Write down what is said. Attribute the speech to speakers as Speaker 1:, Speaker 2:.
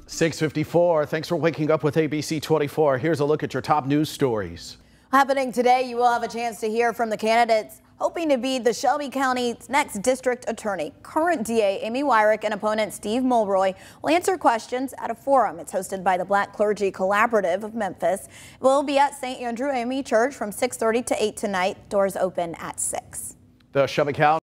Speaker 1: 6:54. Thanks for waking up with ABC 24. Here's a look at your top news stories.
Speaker 2: Happening today, you will have a chance to hear from the candidates hoping to be the Shelby County's next district attorney. Current DA Amy Wyrick and opponent Steve Mulroy will answer questions at a forum. It's hosted by the Black Clergy Collaborative of Memphis. It will be at St. Andrew AME Church from 6:30 to 8 tonight. Doors open at 6.
Speaker 1: The Shelby County